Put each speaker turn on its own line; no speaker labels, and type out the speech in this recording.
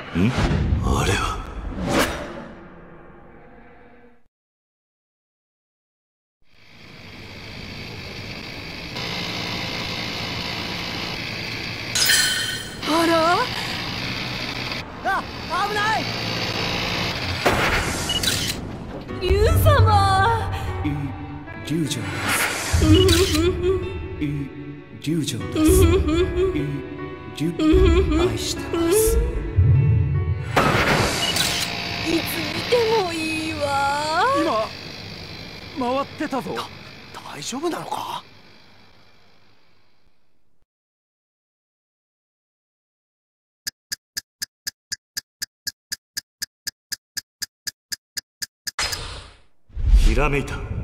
あれは。
あら、
危ない。
竜様。
イリュージョンです。イリュージョンです。愛してます。
いつ見てもいいわ。
今回ってたぞ。大丈夫なのか？
ひらめいた。